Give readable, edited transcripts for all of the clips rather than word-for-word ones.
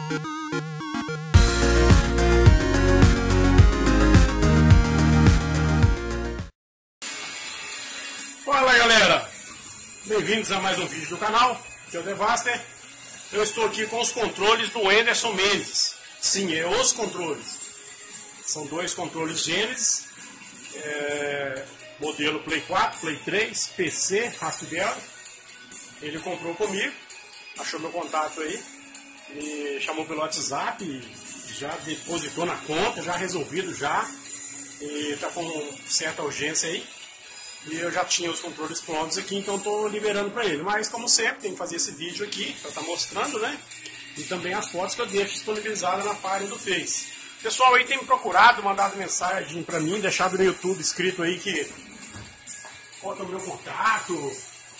Fala galera, bem-vindos a mais um vídeo do canal, aqui é o Devaster. Eu estou aqui com os controles do Anderson Mendes. Sim, é os controles. São dois controles Genesis, modelo Play 4, Play 3, PC, Raspberry. Ele comprou comigo, achou meu contato aí, me chamou pelo WhatsApp, já depositou na conta, já resolvido já, e está com certa urgência aí. E eu já tinha os controles prontos aqui, então estou liberando para ele. Mas como sempre, tem que fazer esse vídeo aqui, para estar mostrando, né? E também as fotos que eu deixo disponibilizadas na página do Face. Pessoal aí tem me procurado, mandado mensagem para mim, deixado no YouTube escrito aí que qual é o meu contato,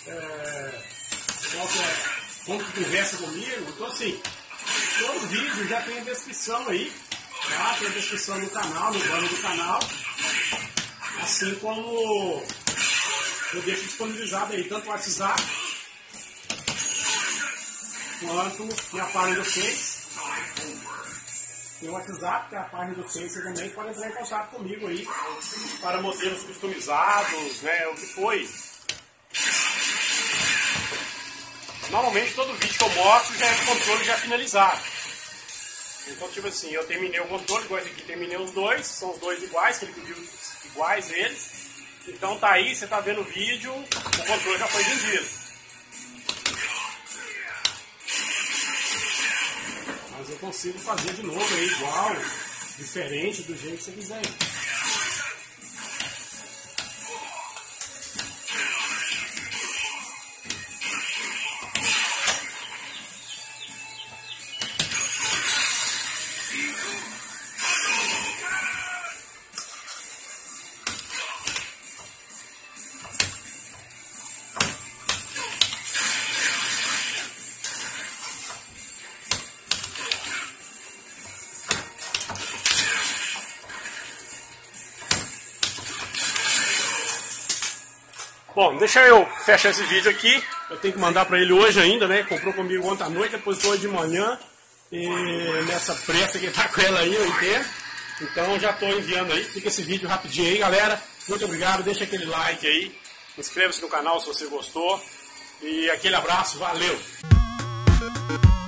como que conversa comigo. Então assim, todo vídeo já tem a descrição aí, tá? Tem a descrição no canal, no banner do canal. Assim como eu deixo disponibilizado aí, tanto o WhatsApp quanto minha página do Face. Tem o WhatsApp, que é a página do Face também, pode entrar em contato comigo aí para modelos customizados, né, o que foi. Normalmente todo vídeo que eu mostro já é de controle já finalizado. Então tipo assim, eu terminei o controle, igual esse aqui, terminei os dois, são os dois iguais, que ele pediu iguais eles. Então tá aí, você tá vendo o vídeo, o controle já foi vendido. Mas eu consigo fazer de novo aí, igual, diferente, do jeito que você quiser. Bom, deixa eu fechar esse vídeo aqui. Eu tenho que mandar para ele hoje ainda, né? Comprou comigo ontem à noite, depois hoje de manhã. E nessa pressa que tá com ela aí, eu entendo. Então já estou enviando aí. Fica esse vídeo rapidinho aí, galera. Muito obrigado. Deixa aquele like aí. Inscreva-se no canal se você gostou. E aquele abraço. Valeu!